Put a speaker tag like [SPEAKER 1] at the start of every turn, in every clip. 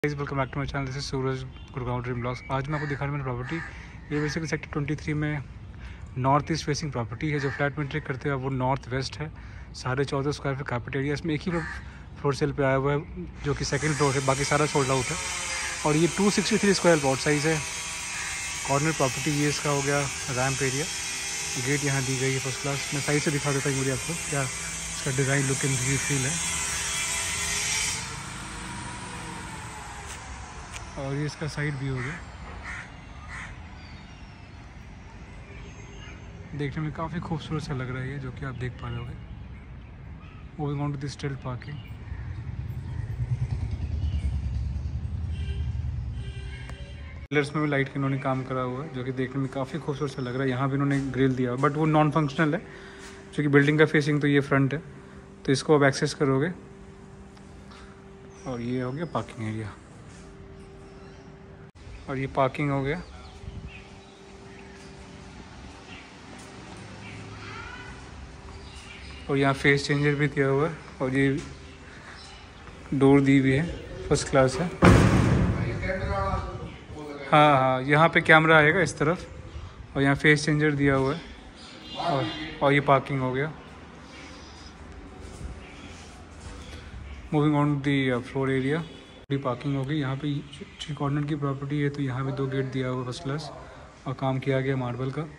[SPEAKER 1] Welcome back to my channel. This is Suraj Gurgaon dream blogs. आज मैं आपको दिखा रहा हूँ मेरी प्रॉपर्टी। ये बेसिकली सेक्टर 23 में नॉर्थ ईस्ट फेसिंग प्रॉपर्टी है। जो फ्लैट में एंट्री करते हैं वो नॉर्थ वेस्ट है। 14.5 स्क्वायर फीट कार्पेट एरिया। इसमें एक ही फ्लोर सेल पे आया हुआ है जो कि सेकंड फ्लोर है, बाकी सारा सोल्ड आउट है। और ये 263 स्क्वायर प्लॉट साइज़ है। कॉर्नर प्रॉपर्टी ये इसका हो गया रैम्प एरिया। गेट यहाँ दी गई है फर्स्ट क्लास। मैं साइड से दिखा देता हूँ मुझे आपको क्या इसका डिज़ाइन लुक एंड फील है। और ये इसका साइड व्यू हो गया। देखने में काफ़ी खूबसूरत सा लग रहा है ये, जो कि आप देख पा रहे होगे। Moving on to this still parking. Pillars में भी लाइट का इन्होंने काम करा हुआ है, जो कि देखने में काफ़ी खूबसूरत सा लग रहा है। यहाँ भी इन्होंने ग्रिल दिया बट वो नॉन फंक्शनल है, क्योंकि बिल्डिंग का फेसिंग तो ये फ्रंट है, तो इसको आप एक्सेस करोगे। और ये हो गया पार्किंग एरिया। और ये पार्किंग हो गया। और यहाँ फेस चेंजर भी दिया हुआ है। और ये डोर दी हुई है, फर्स्ट क्लास है। हाँ, यहाँ पे कैमरा आएगा इस तरफ। और यहाँ फेस चेंजर दिया हुआ है। और ये पार्किंग हो गया। Moving on the floor area. Parking हो गई। यहाँ पे 3 कॉर्नर की प्रॉपर्टी है, तो यहाँ पे 2 गेट दिया हुआ फर्स्ट क्लास। और काम किया गया मार्बल का।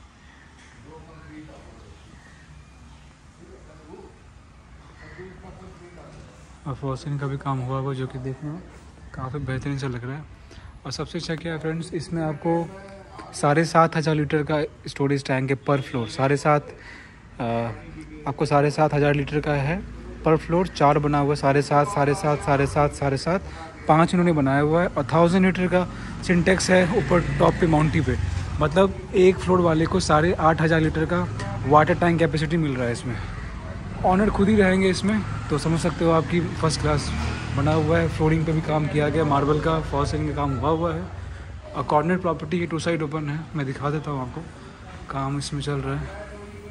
[SPEAKER 1] और फॉसिंग का भी काम हुआ हुआ, जो कि देखने में काफ़ी बेहतरीन सा लग रहा है। और सबसे अच्छा क्या है फ्रेंड्स, इसमें आपको 7,500 लीटर का स्टोरेज टैंक है पर फ्लोर। 7,500 आपको 7,500 लीटर का है पर फ्लोर। 4 बना हुआ है, 7.5, 7.5, 7.5, 7.5, 5 इन्होंने बनाया हुआ है। और 1000 लीटर का सिंटेक्स है ऊपर टॉप पे माउंटी पे। मतलब एक फ्लोर वाले को 8,500 लीटर का वाटर टैंक कैपेसिटी मिल रहा है इसमें। ऑनर खुद ही रहेंगे इसमें, तो समझ सकते हो आपकी फर्स्ट क्लास बना हुआ है। फ्लोरिंग पे भी काम किया गया, मार्बल का फॉल सीलिंग का काम हुआ है। और कॉर्नर प्रॉपर्टी की 2 साइड ओपन है। मैं दिखा देता हूँ आपको, काम इसमें चल रहा है।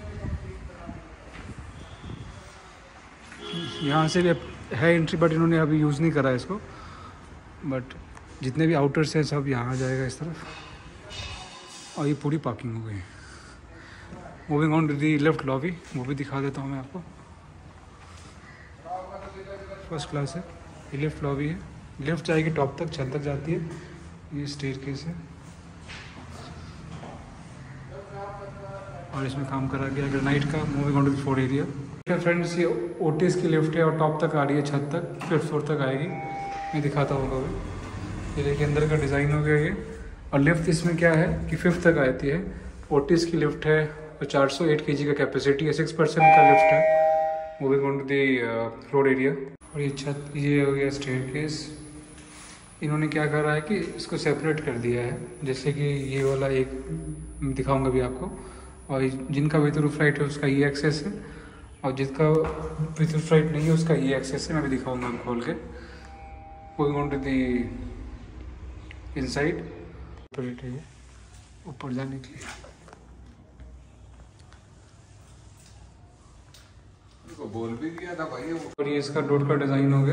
[SPEAKER 1] यहाँ से भी है एंट्री, बट इन्होंने अभी यूज़ नहीं करा है इसको। बट जितने भी आउटर्स हैं सब यहाँ आ जाएगा इस तरफ। और ये पूरी पार्किंग हो गई। Moving on to the left lobby, वो भी दिखा देता हूँ मैं आपको। फर्स्ट क्लास है। ये लेफ्ट लॉबी है। लिफ्ट जाएगी टॉप तक, छत तक जाती है। ये स्टेयरकेस है। और इसमें काम करा गया ग्रेनाइट का। Moving on to the floor area. Friends, ये ओटीएस की लिफ्ट है और टॉप तक आ रही है, छत तक 5th फ्लोर तक आएगी। मैं दिखाता हूँ अभी। ये देखिए अंदर का डिज़ाइन हो गया ये। और लिफ्ट इसमें क्या है कि 5th तक आती है। ओटीएस की लिफ्ट है और 408 kg का कैपेसिटी है। 6% का लिफ्ट है। Moving on to the floor area. और ये छत, ये हो गया स्टेयरकेस। इन्होंने क्या करा है कि इसको सेपरेट कर दिया है, जैसे कि ये वाला एक दिखाऊंगा भी आपको। और जिनका विद रूफ राइट है उसका ये एक्सेस है, और जिसका विद रूफ राइट नहीं है उसका ये एक्सेस है। मैं भी दिखाऊंगा आपको खोल के। Going on to the inside. ऊपर जाने के लिए बोल भी दिया था भाई। और ये इसका डोर का डिज़ाइन हो गया।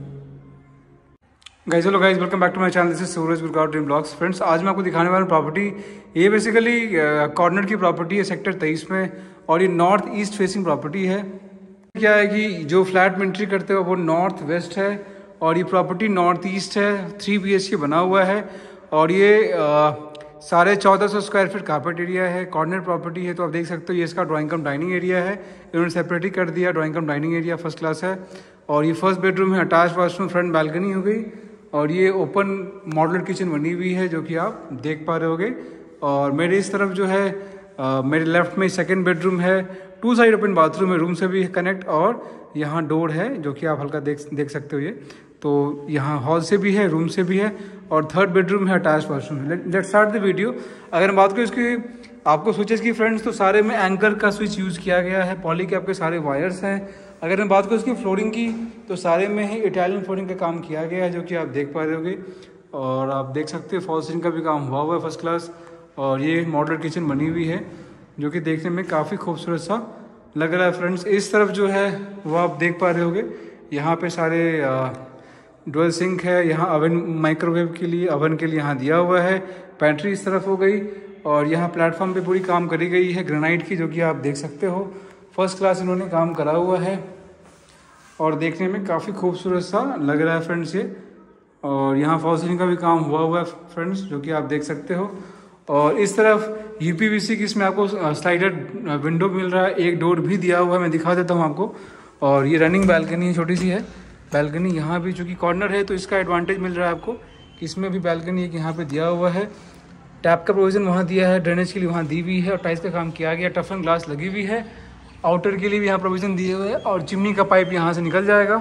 [SPEAKER 1] Guys, hello guys, welcome back to my channel. This is Suraj Gurgaon dream blogs. Friends, आज मैं आपको दिखाने वाला प्रॉपर्टी, ये बेसिकली कॉर्नर की प्रॉपर्टी है सेक्टर 23 में। और ये नॉर्थ ईस्ट फेसिंग प्रॉपर्टी है। क्या है कि जो फ्लैट में एंट्री करते हो वो नॉर्थ वेस्ट है। और ये प्रॉपर्टी नॉर्थ ईस्ट है। 3 BHK बना हुआ है। और ये 1450 स्क्वायर फीट कार्पेट एरिया है। कॉर्नर प्रॉपर्टी है, तो आप देख सकते हो ये इसका ड्राइंग कम डाइनिंग एरिया है। इन्होंने सेपरेट ही कर दिया, drawing cum dining area first class है। और ये फर्स्ट बेडरूम है, अटैच वाशरूम, फ्रंट बैल्कनी हो गई। और ये ओपन मॉडुलर किचन बनी हुई है, जो कि आप देख पा रहे होगे। और मेरे इस तरफ जो है मेरे लेफ्ट में 2nd बेडरूम है। 2 साइड ओपन बाथरूम है, रूम से भी कनेक्ट। और यहाँ डोर है, जो कि आप हल्का देख सकते हो ये। तो यहाँ हॉल से भी है, रूम से भी है। और 3rd बेडरूम है, अटैच वाशरूम है। Let's start the video. अगर मैं बात करूँ इसकी आपको स्विचेस की फ्रेंड्स, तो सारे में एंकर का स्विच यूज़ किया गया है। पॉली के आपके सारे वायर्स हैं। अगर मैं बात करूँ इसकी फ्लोरिंग की, तो सारे में ही इटालियन फ्लोरिंग का काम किया गया है, जो कि आप देख पा रहे होगे। और आप देख सकते हो फॉल सीलिंग का भी काम हुआ है फर्स्ट क्लास। और ये मॉडुलर किचन बनी हुई है, जो कि देखने में काफ़ी खूबसूरत सा लग रहा है फ्रेंड्स। इस तरफ जो है वो आप देख पा रहे होगे, यहाँ पे सारे डुअल सिंक है, यहाँ ओवन माइक्रोवेव के लिए ओवन के लिए यहाँ दिया हुआ है। पैंट्री इस तरफ हो गई और यहाँ प्लेटफॉर्म पे पूरी काम करी गई है ग्रेनाइट की, जो कि आप देख सकते हो। फर्स्ट क्लास इन्होंने काम करा हुआ है और देखने में काफ़ी खूबसूरत सा लग रहा है फ्रेंड्स ये। और यहाँ फॉल सीलिंग का भी काम हुआ है फ्रेंड्स, जो कि आप देख सकते हो। और इस तरफ यूपीवीसी की इसमें आपको स्लाइडर विंडो मिल रहा है, एक डोर भी दिया हुआ है, मैं दिखा देता हूँ आपको। और ये रनिंग बैल्कनी है, छोटी सी है बैल्कनी। यहाँ भी चूँकि कॉर्नर है तो इसका एडवांटेज मिल रहा है आपको कि इसमें भी बैल्कनी एक यहाँ पे दिया हुआ है। टैप का प्रोविज़न वहाँ दिया है, ड्रेनेज के लिए वहाँ दी हुई है और टाइल्स का काम किया गया। टफन ग्लास लगी हुई है, आउटर के लिए भी यहाँ प्रोविज़न दिए हुए हैं और चिमनी का पाइप यहाँ से निकल जाएगा।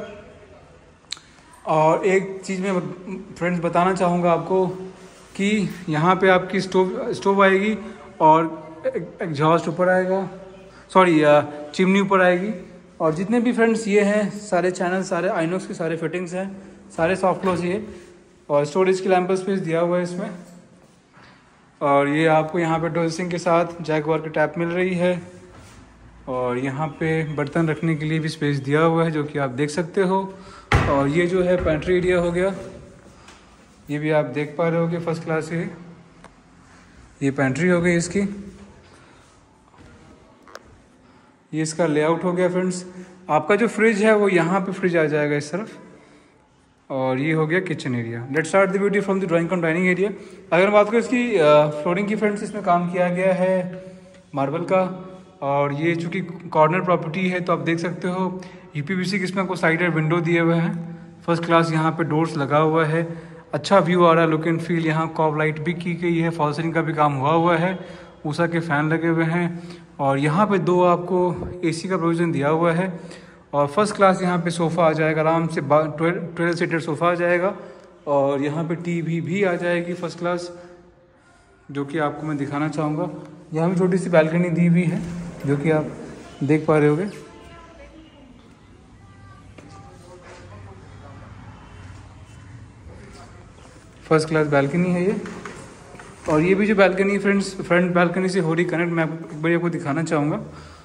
[SPEAKER 1] और एक चीज़ मैं फ्रेंड्स बताना चाहूँगा आपको कि यहाँ पे आपकी स्टोव आएगी और एग्जॉस्ट ऊपर आएगा, सॉरी चिमनी ऊपर आएगी। और जितने भी फ्रेंड्स ये हैं सारे चैनल, सारे आइनॉक्स के सारे फिटिंग्स हैं, सारे सॉफ्ट क्लोज ये। और स्टोरेज की लैंप स्पेस दिया हुआ है इसमें। और ये आपको यहाँ पे डुअल सिंक के साथ जैगवार की टैप मिल रही है। और यहाँ पे बर्तन रखने के लिए भी स्पेस दिया हुआ है, जो कि आप देख सकते हो। और ये जो है पेंट्री एरिया हो गया, ये भी आप देख पा रहे होगे फर्स्ट क्लास है। ये पेंट्री हो गई इसकी, ये इसका लेआउट हो गया फ्रेंड्स। आपका जो फ्रिज है वो यहाँ पे फ्रिज आ जाएगा इस तरफ। और ये हो गया kitchen area. Let's start the video from the drawing cum dining area. अगर बात करें इसकी फ्लोरिंग की फ्रेंड्स, इसमें काम किया गया है मार्बल का। और ये चूँकि कॉर्नर प्रॉपर्टी है तो आप देख सकते हो यूपीवीसी की इसमें आपको साइडर विंडो दिए हुए हैं। फर्स्ट क्लास यहाँ पे डोर्स लगा हुआ है, अच्छा व्यू आ रहा है, लुक एंड फील। यहाँ कॉब लाइट भी की गई है, फॉल सीलिंग का भी काम हुआ है, ऊषा के फैन लगे हुए हैं। और यहाँ पे दो आपको एसी का प्रोविज़न दिया हुआ है। और फर्स्ट क्लास यहाँ पे सोफ़ा आ जाएगा, आराम से 12 सीटर सोफ़ा आ जाएगा। और यहाँ पे टीवी भी आ जाएगी फर्स्ट क्लास, जो कि आपको मैं दिखाना चाहूँगा। यहाँ भी छोटी सी बैल्कनी दी हुई है, जो कि आप देख पा रहे होगे। फर्स्ट क्लास बैल्कनी है ये। और ये भी जो बैल्कनी फ्रेंड्स फ्रंट बैल्कनी से हो रही कनेक्ट, मैं एक बार आपको दिखाना चाहूँगा।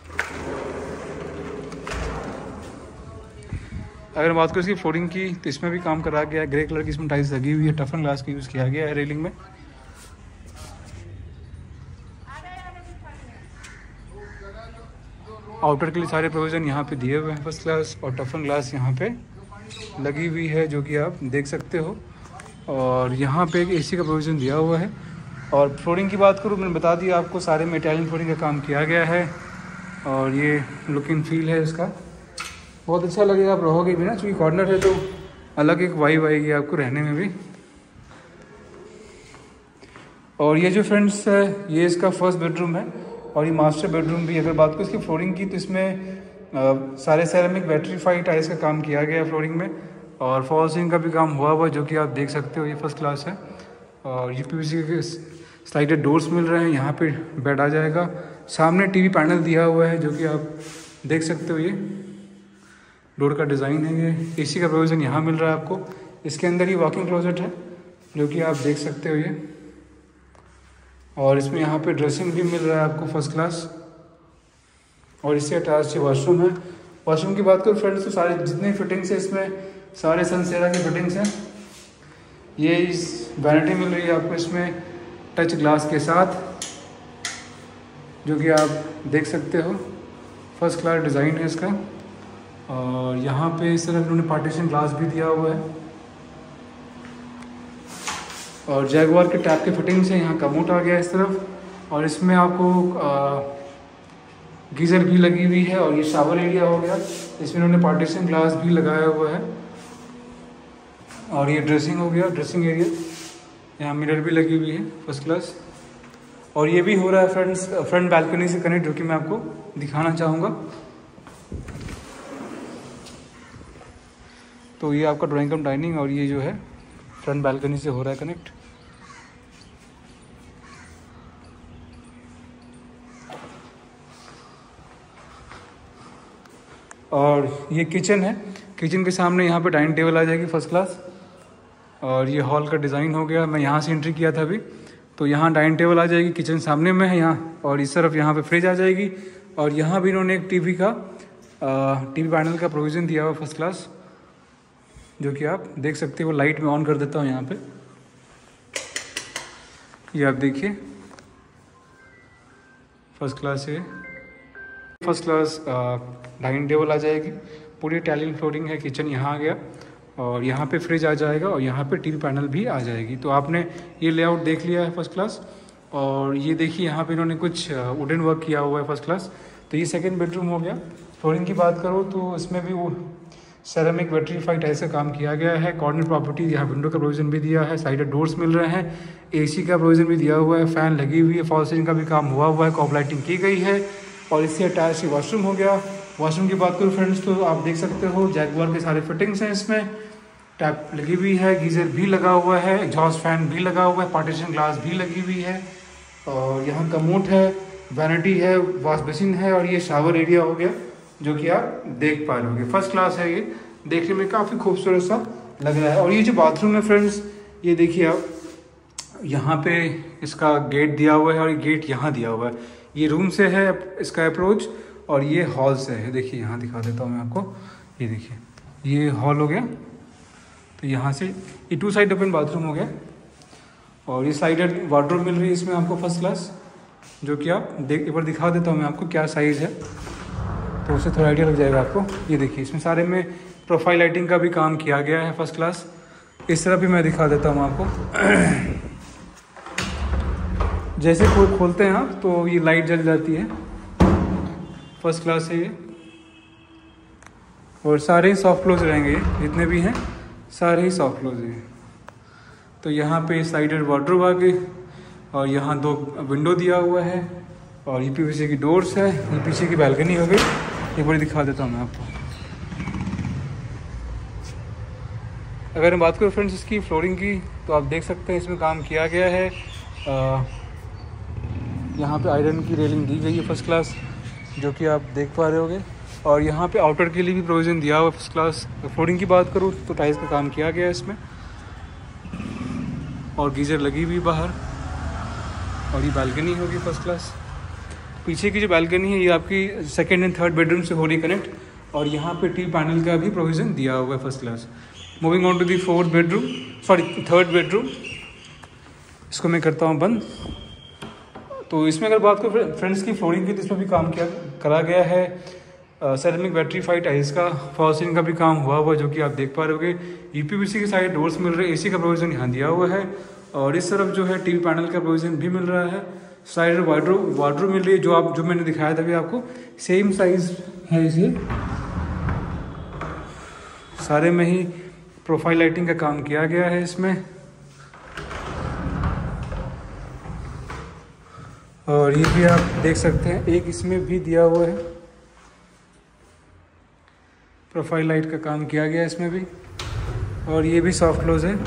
[SPEAKER 1] अगर बात करें इसकी फ्लोरिंग की तो इसमें भी काम करा गया है, ग्रे कलर की इसमें टाइल्स लगी हुई है, टफन ग्लास का यूज़ किया गया है रेलिंग में। आउटर के लिए सारे प्रोविज़न यहाँ पे दिए हुए हैं फर्स्ट क्लास। और टफन ग्लास यहाँ पे लगी हुई है, जो कि आप देख सकते हो। और यहाँ पे एक एसी का प्रोविज़न दिया हुआ है। और फ्लोरिंग की बात करूँ, मैंने बता दिया आपको सारे में इटालियन फ्लोरिंग का काम किया गया है। और ये लुक एंड फील है इसका, बहुत अच्छा लगेगा। आप रहोगे भी ना, क्योंकि कॉर्नर है तो अलग एक वाइब आएगी आपको रहने में भी। और ये जो फ्रेंड्स है ये इसका फर्स्ट बेडरूम है और ये मास्टर बेडरूम भी। अगर बात करें इसकी फ्लोरिंग की तो इसमें सारे सेरेमिक वेट्रीफाइड टाइल्स का काम किया गया है फ्लोरिंग में। और फॉल सीलिंग का भी काम हुआ, जो कि आप देख सकते हो, ये फर्स्ट क्लास है। और यूपीवीसी के स्लाइडर डोर्स मिल रहे हैं, यहाँ पे बेड आ जाएगा। सामने टीवी पैनल दिया हुआ है, जो कि आप देख सकते हो। ये डोर का डिज़ाइन है। ये एसी का प्रोविज़न यहाँ मिल रहा है आपको। इसके अंदर ही वॉकिंग क्लोजेट है, जो कि आप देख सकते हो ये। और इसमें यहाँ पे ड्रेसिंग भी मिल रहा है आपको फर्स्ट क्लास। और इससे अटैच वॉशरूम है। वॉशरूम की बात करूँ फ्रेंड्स तो सारे जितने फिटिंग्स हैं इसमें सारे सनसेरा की फिटिंग्स हैं। ये इस वैनिटी मिल रही है आपको इसमें टच ग्लास के साथ, जो कि आप देख सकते हो। फर्स्ट क्लास डिज़ाइन है इसका। और यहाँ पे इस तरह उन्होंने पार्टीशन ग्लास भी दिया हुआ है। और जैगवार के टैप के फिटिंग्स हैं, यहाँ कमोट आ गया इस तरफ। और इसमें आपको गीज़र भी लगी हुई है। और ये शावर एरिया हो गया, इसमें उन्होंने पार्टीशन ग्लास भी लगाया हुआ है। और ये ड्रेसिंग हो गया, ड्रेसिंग एरिया, यहाँ मिरर भी लगी हुई है फर्स्ट क्लास। और ये भी हो रहा है फ्रेंड्स फ्रंट बैल्कनी से कनेक्ट, जो कि मैं आपको दिखाना चाहूँगा। तो ये आपका ड्राइंग कम डाइनिंग और ये जो है फ्रंट बैल्कनी से हो रहा है कनेक्ट। और ये किचन है, किचन के सामने यहाँ पे डाइनिंग टेबल आ जाएगी फर्स्ट क्लास। और ये हॉल का डिज़ाइन हो गया, मैं यहाँ से एंट्री किया था अभी। तो यहाँ डाइनिंग टेबल आ जाएगी, किचन सामने में है यहाँ। और इस तरफ यहाँ पे फ्रिज आ जाएगी। और यहाँ भी इन्होंने एक टीवी पैनल का प्रोविज़न दिया हुआ फर्स्ट क्लास। जो कि आप देख सकते हो। लाइट में ऑन कर देता हूँ यहाँ पे, ये आप देखिए फर्स्ट क्लास है, फर्स्ट क्लास डाइनिंग टेबल आ जाएगी, पूरी इटालियन फ्लोरिंग है। किचन यहाँ आ गया और यहाँ पे फ्रिज आ जाएगा और यहाँ पे टीवी पैनल भी आ जाएगी। तो आपने ये लेआउट देख लिया है फर्स्ट क्लास। और ये देखिए यहाँ पे इन्होंने कुछ वुडन वर्क किया हुआ है फर्स्ट क्लास। तो ये सेकंड बेडरूम हो गया। फ्लोरिंग की बात करो तो इसमें भी वो सेरेमिक वेट्रीफाइड टाइल्स का काम किया गया है। कॉर्नर प्रॉपर्टी, यहाँ विंडो का प्रोविजन भी दिया है, साइड डोर्स मिल रहे हैं, एसी का प्रोविजन भी दिया हुआ है, फैन लगी हुई है, फॉल सीलिंग का भी काम हुआ है, कॉप लाइटिंग की गई है। और इससे अटैच वॉशरूम हो गया। वॉशरूम की बात करूँ फ्रेंड्स तो आप देख सकते हो जैगुआर के सारे फिटिंग्स हैं इसमें, टैप लगी हुई है, गीजर भी लगा हुआ है, एग्जॉस्ट फैन भी लगा हुआ है, पार्टीशन ग्लास भी लगी हुई है। और यहाँ कमोड है, वैनिटी है, वॉश बेसिन है और ये शावर एरिया हो गया जो कि आप देख पा रहे होगे। फर्स्ट क्लास है, ये देखने में काफ़ी खूबसूरत सा लग रहा है। और ये जो बाथरूम है फ्रेंड्स, ये देखिए आप, यहाँ पे इसका गेट दिया हुआ है और ये गेट यहाँ दिया हुआ है। ये रूम से है इसका अप्रोच और ये हॉल से है। देखिए यहाँ दिखा देता हूँ मैं आपको, ये देखिए ये हॉल हो गया। तो यहाँ से ये 2 साइड ओपन बाथरूम हो गया और ये साइडेड वार्डरोब मिल रही है इसमें आपको फर्स्ट क्लास, जो कि आप एक बार दिखा देता हूँ मैं आपको क्या साइज़ है, तो उससे थोड़ा आइडिया लग जाएगा आपको। ये देखिए इसमें सारे में प्रोफाइल लाइटिंग का भी काम किया गया है फर्स्ट क्लास। इस तरह भी मैं दिखा देता हूँ आपको। जैसे कोई खोलते हैं आप तो ये लाइट जल जाती है। फर्स्ट क्लास है ये और सारे ही सॉफ्ट क्लोज रहेंगे, जितने भी हैं सारे ही सॉफ्ट क्लोज हैं। तो यहाँ पे साइडेड वार्डरोब आ गई और यहाँ 2 विंडो दिया हुआ है और ये पीवीसी की डोर्स है। ये पीछे की बालकनी हो गई, एक बार दिखा देता हूँ मैं आपको। अगर मैं बात करूँ फ्रेंड्स इसकी फ्लोरिंग की, तो आप देख सकते हैं इसमें काम किया गया है। यहाँ पे आयरन की रेलिंग दी गई है फर्स्ट क्लास, जो कि आप देख पा रहे होगे। और यहाँ पे आउटर के लिए भी प्रोविज़न दिया हुआ है फर्स्ट क्लास। फ्लोरिंग की बात करूँ तो टाइल्स का काम किया गया है इसमें और गीजर लगी हुई बाहर। और ये बालकनी होगी फर्स्ट क्लास। पीछे की जो बालकनी है ये आपकी सेकेंड एंड थर्ड बेडरूम से हो रही कनेक्ट और यहाँ पे टी पैनल का भी प्रोविज़न दिया हुआ है first class. Moving on to the third bedroom. इसको मैं करता हूँ बंद। तो इसमें अगर बात करूँ फ्रेंड्स की फ्लोरिंग की, तो इसमें भी काम करा गया है सेरेमिक वेट्रीफाइड टाइल्स का, फॉल सीलिंग का भी काम हुआ जो कि आप देख पा रहे होगे। यूपीवीसी के साइड डोर्स मिल रहे हैं, एसी का प्रोविज़न यहाँ दिया हुआ है और इस तरफ जो है टीवी पैनल का प्रोविज़न भी मिल रहा है। साइड वार्डरोब मिल रही है, जो मैंने दिखाया था अभी आपको, सेम साइज है इसे। सारे में ही प्रोफाइल लाइटिंग का काम किया गया है इसमें। और ये भी आप देख सकते हैं, एक इसमें भी दिया हुआ है, प्रोफाइल लाइट का काम किया गया है इसमें भी। और ये भी सॉफ्ट क्लोज है।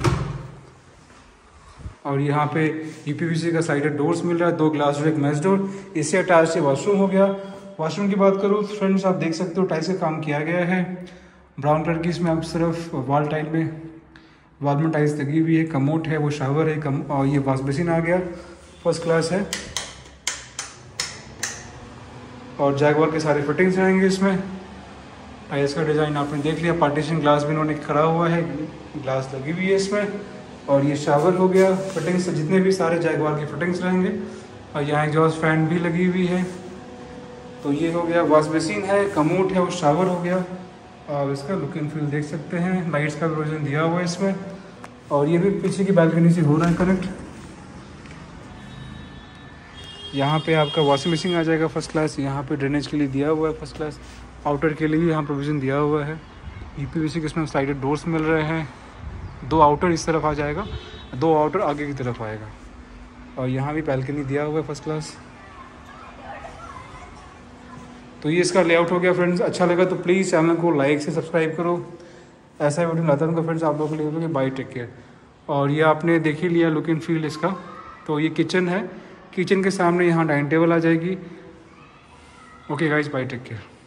[SPEAKER 1] और यहाँ पे यूपीवीसी का साइडेड डोर्स मिल रहा है, 2 ग्लास डोर, 1 मैश डोर। इससे अटैच से वॉशरूम हो गया। वॉशरूम की बात करूँ फ्रेंड्स, आप देख सकते हो टाइल्स का काम किया गया है, ब्राउन कलर की। इसमें आप सिर्फ वॉल में टाइल्स लगी हुई है, कमोड है, वो शावर है, और ये वॉश बेसिन आ गया, फर्स्ट क्लास है। और जैगुआर के सारे फिटिंग्स रहेंगे इसमें। टाइल्स का डिज़ाइन आपने देख लिया, पार्टीशन ग्लास भी इन्होंने खड़ा हुआ है, ग्लास लगी हुई है इसमें। और ये शावर हो गया, फिटिंग्स जितने भी सारे जैगुआर के फिटिंग्स रहेंगे। और यहाँ एग्जॉस्ट फैन भी लगी हुई है। तो ये हो गया, वॉश बेसिन है, कमोड है, वो शावर हो गया। और इसका लुक एंड फील देख सकते हैं, लाइट्स का प्रोविजन दिया हुआ है इसमें। और ये भी पीछे की बालकनी से हो रहा है कनेक्ट। यहाँ पे आपका वॉशिंग मशीन आ जाएगा फर्स्ट क्लास। यहाँ पे ड्रेनेज के लिए दिया हुआ है फर्स्ट क्लास। आउटर के लिए भी यहाँ प्रोविज़न दिया हुआ है। यूपीवीसी के इसमें साइडेड डोर्स मिल रहे हैं। 2 आउटर इस तरफ आ जाएगा, 2 आउटर आगे की तरफ आएगा। और यहाँ भी बालकनी दिया हुआ है फर्स्ट क्लास। तो ये इसका लेआउट हो गया फ्रेंड्स। अच्छा लगा तो प्लीज़ चैनल को लाइक से सब्सक्राइब करो। ऐसा वीडियो लाता हूँ फ्रेंड्स आप लोगों के लिए। Bye, take care. और ये आपने देख ही लिया लुक एंड फील इसका। तो ये किचन है, किचन के सामने यहाँ डाइनिंग टेबल आ जाएगी। Okay guys, bye, take care.